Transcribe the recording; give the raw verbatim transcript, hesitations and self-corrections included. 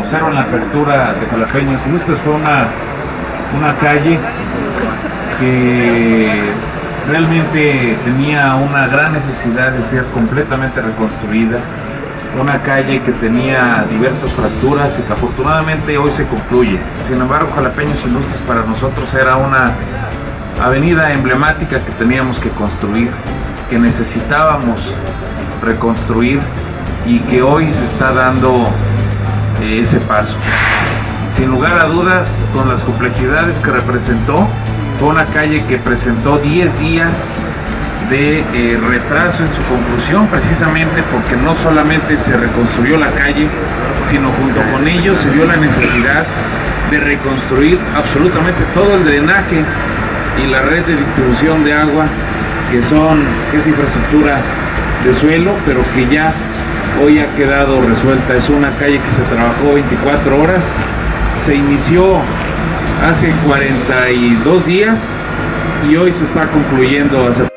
observan la apertura de Jalapeños Ilustres, fue una, una calle que realmente tenía una gran necesidad de ser completamente reconstruida, una calle que tenía diversas fracturas y que afortunadamente hoy se concluye. Sin embargo, Jalapeños Ilustres para nosotros era una avenida emblemática que teníamos que construir, que necesitábamos reconstruir y que hoy se está dando eh, ese paso. Sin lugar a dudas, con las complejidades que representó, fue una calle que presentó diez días de eh, retraso en su conclusión, precisamente porque no solamente se reconstruyó la calle, sino junto con ello se dio la necesidad de reconstruir absolutamente todo el drenaje y la red de distribución de agua, que son que es infraestructura de suelo, pero que ya hoy ha quedado resuelta. Es una calle que se trabajó veinticuatro horas, se inició hace cuarenta y dos días y hoy se está concluyendo hace